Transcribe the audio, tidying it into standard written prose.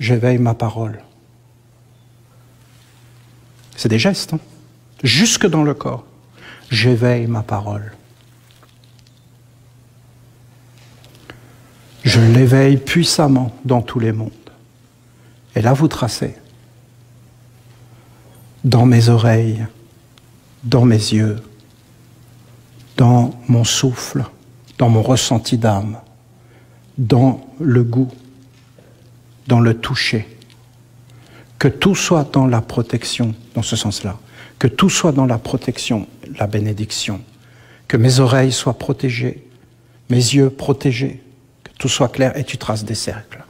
j'éveille ma parole. C'est des gestes, hein? Jusque dans le corps. J'éveille ma parole. Je l'éveille puissamment dans tous les mondes. Et là, vous tracez. Dans mes oreilles, dans mes yeux, dans mon souffle, dans mon ressenti d'âme, dans le goût, dans le toucher. Que tout soit dans la protection, dans ce sens-là. Que tout soit dans la protection, la bénédiction. Que mes oreilles soient protégées, mes yeux protégés, que tout soit clair, et tu traces des cercles.